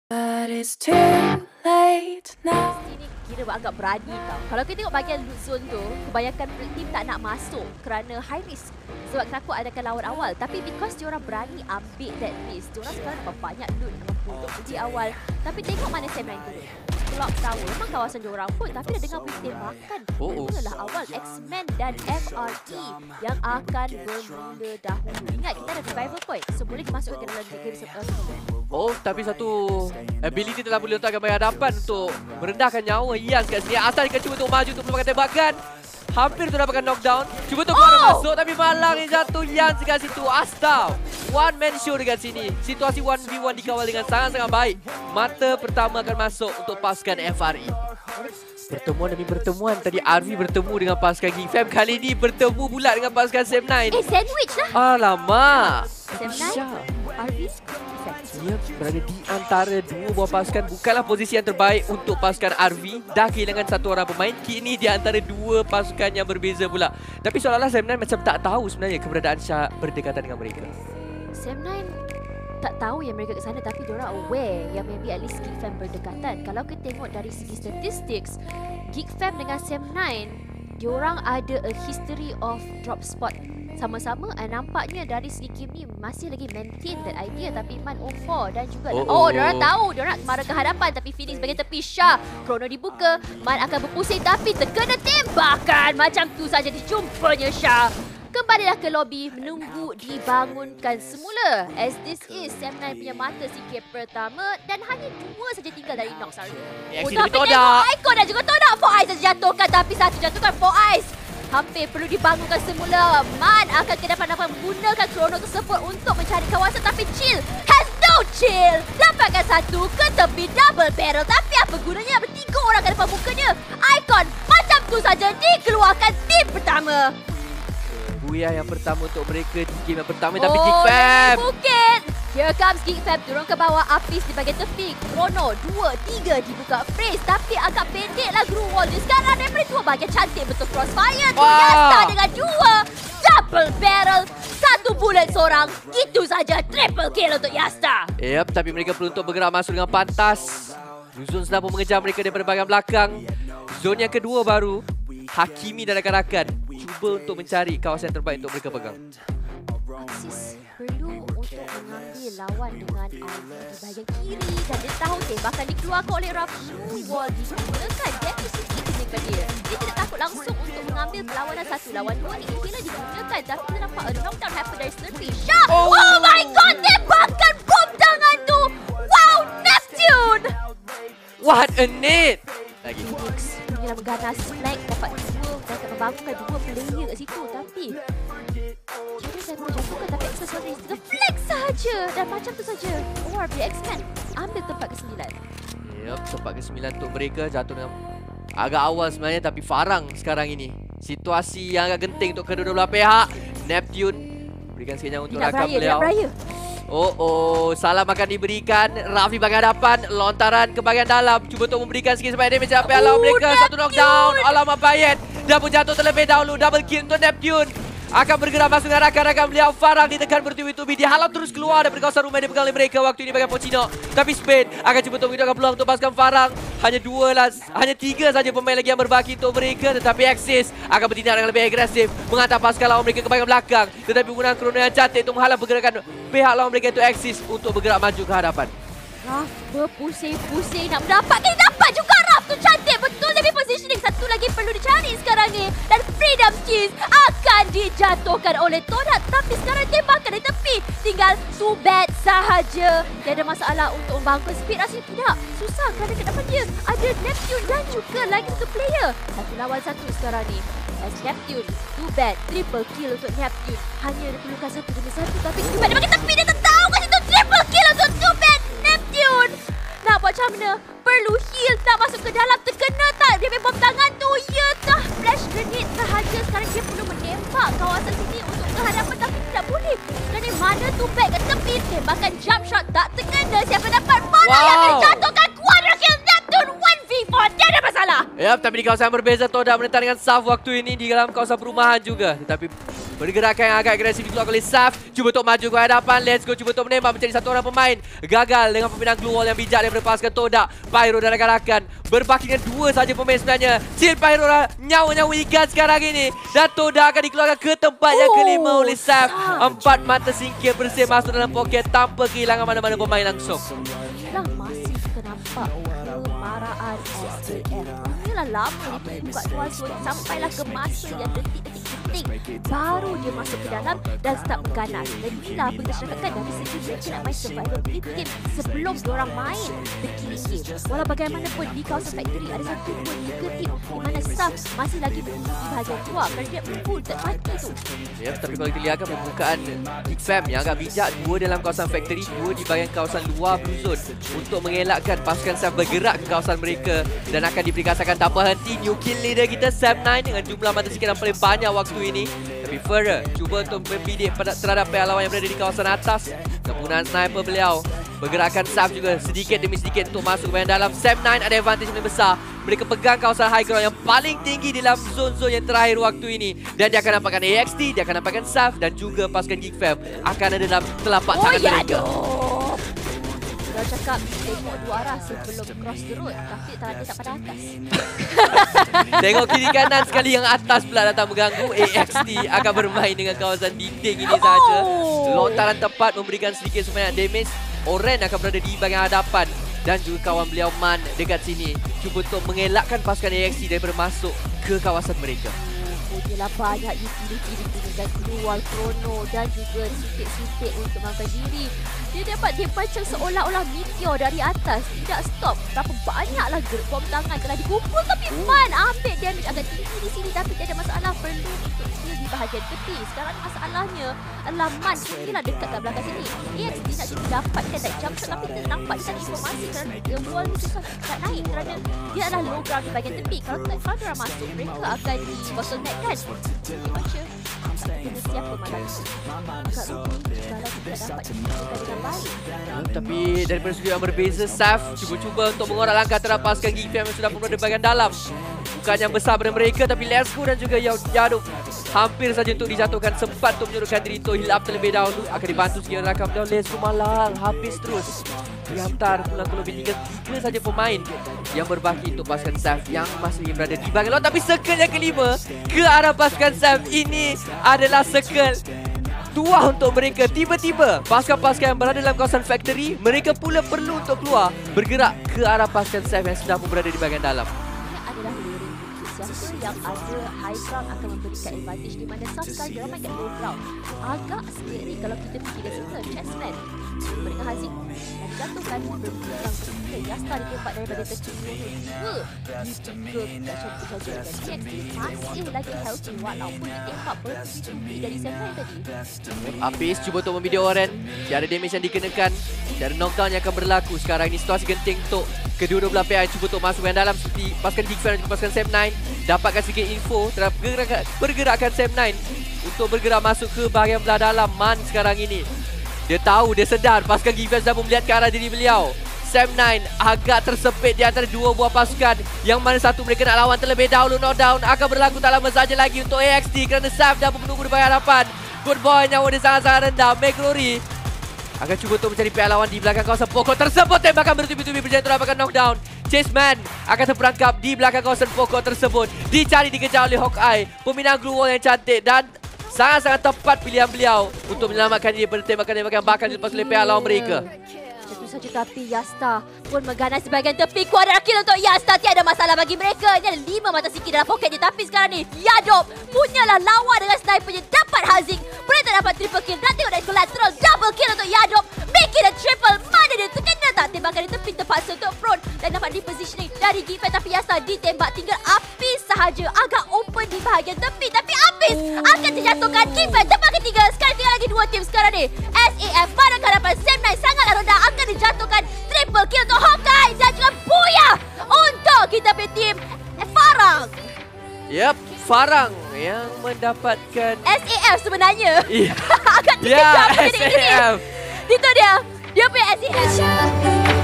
But it's too late now. Ini kira agak berani tau. Kalau kita tengok bahagian loot zone tu, kebanyakan tim tak nak masuk kerana high risk. Sebab takut adakan lawan awal. Tapi because diorang berani ambil that risk, diorang sekarang dapat banyak loot dengan untuk uji awal. Tapi tengok mana Sam 9 tu. Clock Tower, memang kawasan diorang pun. Tapi dah dengar berita tembakan. Mulalah awal X-Men dan FRT yang akan bermula dahulu. Ingat, kita ada revival point. So boleh dimasukkan ke dalam game Oh, tapi satu ability telah boleh letakkan bagi hadapan untuk merendahkan nyawa Ian kat sini. Asal dia cuba untuk maju untuk melakukan tembakan. Hampir untuk dapatkan knockdown. Cuba untuk masuk tapi malang yang jatuh Ian dekat situ. Asta. One man show dekat sini. Situasi 1v1 dikawal dengan sangat-sangat baik. Mata pertama akan masuk untuk pasukan FRE. Pertemuan demi pertemuan. Tadi RV bertemu dengan pasukan Geek Fam. Kali ini bertemu pula dengan pasukan Sam 9. sandwich lah. Alamak. Sam 9, RV. Dia berada di antara dua buah pasukan. Bukanlah posisi yang terbaik untuk pasukan RV. Dah kehilangan satu orang pemain. Kini di antara dua pasukan yang berbeza pula. Tapi seolah-olah Sam 9 macam tak tahu sebenarnya keberadaan Syah berdekatan dengan mereka. Sam 9 tak tahu yang mereka ke sana, tapi diorang aware yang maybe at least Geek Fam berdekatan. Kalau kita tengok dari segi statistics, Geek Fam dengan Sam 9, diorang ada a history of drop spot sama-sama. Nampaknya dari segi game ni masih lagi maintain that idea. Tapi Man 04 dan juga diorang tahu diorang nak mara ke hadapan. Tapi Phoenix bagian tepi Syah. Chrono dibuka, Man akan berpusing tapi terkena tembakan. Macam tu saja dijumpanya Syah. Kembalilah ke lobi menunggu dibangunkan semula. As this is Sam 9 punya mata sikit pertama dan hanya dua saja tinggal dari Nox hari. Tapi tengok Icon dan juga Todak. 4 Eyes saja jatuhkan tapi satu jatuhkan 4 Eyes. Hampir perlu dibangunkan semula. Man akan ke depan menggunakan Chrono tersebut untuk mencari kawasan tapi Chill has no chill. Dapatkan satu ke tepi double barrel. Tapi apa gunanya bertiga orang ke depan mukanya. Icon macam tu saja dikeluarkan tim pertama. Buyah yang pertama untuk mereka di game yang pertama. Tapi Geek Fam Bukit. Here comes Geek Fam turun ke bawah. Apis di bahagian tepi. Chrono 2, 3 dibuka phrase. Tapi agak pendeklah Gru Wall dia sekarang. Daripada dua bahagian cantik betul crossfire. Yasta dengan dua. Double barrel. Satu bullet seorang. Itu saja triple kill untuk Yasta. Yep, tapi mereka perlu untuk bergerak masuk dengan pantas. Luzon sedang mengejar mereka daripada bahagian belakang. Zone yang kedua baru. Hakimi dan rakan-rakan cuba untuk mencari kawasan terbaik untuk mereka pegang. Axis perlu untuk mengambil lawan dengan Ali di bahagian kiri dan dia tahu tembakan dikeluarkan oleh Rafu. Wall digunakan Deadly City digunakan dia. Dia tidak takut langsung untuk mengambil perlawanan 1 lawan 2 ni. Kira digunakan tapi kita nampak a knockdown happen dari Slurpee. Syah! Oh my god! Tembakan bom tangan tu! Wow! Neptune! What a net! Lagi. Phoenix punyalah mengganas flank dapat dua dan dapat membangunkan dua player kat situ. Tapi kira saya boleh jatuhkan tapi aksesoris the flank sahaja. Dan macam tu saja ORB X-Men ambil tempat ke-9. Yup, tempat ke-9 untuk mereka jatuh dengan agak awal sebenarnya. Tapi Farang sekarang ini situasi yang agak genting untuk kedua-dua belah pihak. Neptune berikan senyap untuk rakan beliau. Salam akan diberikan. Raffi bagi hadapan. Lontaran ke bahagian dalam. Cuba untuk memberikan sikit sebanyak damage sampai alam mereka. Satu knockdown. Alamak Payet. Dah pun jatuh terlebih dahulu. Double kill untuk Neptune. Akan bergerak masuk dengan rakan-rakan beliau. Farang ditekan bertubi-tubi. Dihalau terus keluar dari kawasan rumah yang dipegang oleh mereka. Waktu ini bagian Pochino. Tapi Spain akan cuba untuk menghidupkan peluang untuk pasukan Farang. Hanya 3 saja pemain lagi yang berbaki untuk mereka. Tetapi Axis akan bertindak dengan lebih agresif. Menghantar pasukan lawan mereka ke bahagian belakang. Tetapi menggunakan Chrono yang cantik untuk menghalang pergerakan pihak lawan mereka itu Axis untuk bergerak maju ke hadapan. Raf berpusing-pusing nak mendapatkan. Dapat juga Raf tu cantik betul. Tapi positioning satu lagi perlu dicari sekarang ni. Dan Freedom Cheese akan dijatuhkan oleh Todak. Tapi sekarang tembakan dari tepi. Tinggal Subat sahaja. Dia ada masalah untuk membangun speed. Rasanya tidak. Susah kerana ke depan dia ada Neptune dan juga lagi satu player. 1 lawan 1 sekarang ni. As Neptune, Subat, triple kill untuk Neptune. Hanya diperlukan 1 demi 1. Tapi Subat dia bagi tepi. Dia tak tahu kat situ triple kill untuk Subat. Neptune nak buat macam mana? Perlu heal. Nak masuk ke dalam. Terkena tak? Dia main bom tangan tu. Ya tah. Flash grenade sahaja. Sekarang dia perlu menembak kawasan sini untuk ke hadapan. Tapi tidak boleh. Kerana mana tu back ke tepi. Tembakan jump shot tak terkena. Siapa dapat mana yang akan jatuhkan quadra kill Neptune 1v4. Dia ada masalah. Yap, tapi di kawasan berbeza Todak menentang dengan Saf waktu ini di dalam kawasan perumahan juga. Tetapi Pergerakan yang agak agresif dikeluarkan oleh Saf. Cuba untuk maju ke hadapan. Let's go. Cuba untuk menembak mencari satu orang pemain. Gagal dengan pembinaan glue wall yang bijak daripada pasukan Todak. Pyro dan rakan-rakan berbaki dengan 2 saja pemain sebenarnya. Shield Pyro nyawa-nyawa ikan sekarang ini. Dan Todak akan dikeluarkan ke tempat yang kelima oleh Saf. 4 mata singkir bersih masuk dalam poket tanpa kehilangan mana-mana pemain langsung. Dah masih kita nampak kemarahan SAF. Inilah lama dia buka tuan zone sampailah ke masa yang detik-detik penting baru dia masuk ke dalam dan start berganas. Dan inilah apa kita cakapkan dari segi mereka nak main survival team sebelum diorang main the killing game. Walau bagaimanapun di kawasan factory ada 1, 2, 3 tim di mana Saf masih lagi berada di bahagian luar kerana dia full tak mati tu. Ya, tapi kalau kita lihat kan pembukaan Big Fam yang agak bijak, 2 dalam kawasan factory, 2 di bahagian kawasan luar blue zone untuk mengelakkan pasukan Saf bergerak ke kawasan mereka dan akan diperikasakan tanpa henti. New kill leader kita Sam9 dengan jumlah mata sikit yang paling banyak waktu ini. Tapi Farah cuba untuk membidik terhadap pihak lawan yang berada di kawasan atas. Penggunaan sniper beliau. Pergerakan Saf juga sedikit demi sedikit untuk masuk ke bahagian dalam. Sam9 ada advantage yang besar. Mereka pegang kawasan high ground yang paling tinggi dalam zone-zone yang terakhir waktu ini. Dan dia akan nampakkan AXT, dia akan nampakkan Saf dan juga pasukan Geek Fam akan ada dalam telapak tangan mereka. Kalau cakap tengok 2 arah sebelum cross the road, tapi dia tak pada atas. Tengok kiri kanan sekali yang atas pula datang mengganggu. AXT akan bermain dengan kawasan dinding ini saja. Lontaran tepat memberikan sedikit sebanyak damage. Oren akan berada di bahagian hadapan dan juga kawan beliau Man dekat sini cuba untuk mengelakkan pasukan AXT daripada masuk ke kawasan mereka. Punyalah banyak utility dengan keluar Chrono dan juga sitik-sitik untuk mengangkat diri. Dia macam seolah-olah meteor dari atas. Tidak stop. Berapa banyaklah bom tangan telah dikumpul. Tapi Man ambil damage agak tinggi di sini. Tapi tidak ada masalah. Perlu untuk skill di bahagian tepi. Sekarang masalahnya adalah Man mungkinlah dekat kat belakang sini. AXT nak cuba dapat dia tak jump shot. Tapi kita nampak dia tak informasi kerana wall ni susah nak naik. Kerana dia adalah low ground di bahagian tepi. Kalau dia masuk, mereka akan di bottleneck kan. Baca kena siapa malam agak rugi kalau kita dapat dipikirkan dengan baik. Tapi daripada sudut yang berbeza, Saf cuba-cuba untuk mengorak langkah terhadap pasukan Geek Fam yang sudah berada di bahagian dalam. Bukan yang besar pada mereka, tapi Let's Go dan juga Yaduk hampir saja untuk dijatuhkan. Sempat untuk menyuruhkan diri untuk heal up terlebih dahulu. Akan dibantu sikit oleh rakam down. Let's Go malang habis terus. Dihantar pulang ke lebih 3 saja pemain yang berbaki untuk pasukan Saf yang masih berada di bahagian luar. Tapi circle yang kelima ke arah pasukan Saf ini adalah circle tua untuk mereka. Tiba-tiba pasukan-pasukan yang berada dalam kawasan factory, mereka pula perlu untuk keluar bergerak ke arah pasukan Saf yang sedang berada di bahagian dalam. Ini adalah layering siapa yang ada high ground akan memberikan advantage di mana Saf sekarang dia ramai kat low ground. Agak scary kalau kita pergi ke situ. Chessman mereka Haziq dan jatuhkan berbilang ketika Yasta ditembak daripada tercuri 2 tidak cantik saja dan TXT masih lagi healthy walaupun ditembak bertubi-tubi dari Sam9 tadi. Apis cuba untuk membidik Oren. Tiada damage yang dikenakan, tiada knockdown yang akan berlaku. Sekarang ini situasi genting untuk kedua-dua belah pihak yang cuba untuk masuk yang dalam seperti pasukan Geek Fam dan juga pasukan Sam9. Dapatkan sedikit info terhadap pergerakan Sam9 untuk bergerak masuk ke bahagian belah dalam. Man sekarang ini dia tahu, dia sedar pasukan Geek Fam sudah melihat ke arah diri beliau. Sam9 agak tersepit di antara 2 buah pasukan yang mana satu mereka nak lawan terlebih dahulu. Knockdown akan berlaku tak lama saja lagi untuk AXT kerana Saf dah menunggu di bahagian hadapan. Good boy, nyawa dia sangat-sangat rendah. Make Glory akan cuba untuk mencari pihak lawan di belakang kawasan pokok tersebut. Tembakan bertubi-tubi berjaya untuk dapatkan knockdown. Chaseman akan terperangkap di belakang kawasan pokok tersebut. Dicari, dikejar oleh Hawkeye. Pembinaan glue wall yang cantik dan sangat-sangat tepat pilihan beliau untuk menyelamatkan diri daripada tembakan-tembakan bakal dilepas oleh pihak lawan mereka. Tentu saja tapi Yasta pun mengganas sebahagian tepi. Quarter kill untuk Yasta. Tiada masalah bagi mereka. Ini ada 5 mata siki dalam poket dia. Tapi sekarang ni Yadop punyalah lawan dengan snipernya. Dapat Haziq. Boleh tak dapat triple kill. Dan tengok dari collateral. Double kill untuk Yadop. Making a triple. Mana dia terkena tak tembakan di tepi terpaksa untuk front. Dan dapat repositioning dari Geek Fam. Tapi Yasta ditembak. Tinggal Apis sahaja. Agak open di bahagian tepi. Tapi Apis akan dijatuhkan. Geek Fam tempat ketiga. Sekarang tinggal lagi 2 tim sekarang ni. SAF pada hadapan Sam9 sangatlah rendah. Akan dijatuhkan triple kill untuk Hawkeye dan juga Booyah untuk kita punya tim Farang. Yep, Farang yang mendapatkan SAF sebenarnya. Yeah. Agak terkejap SAF. Itu dia. Dia punya SAF.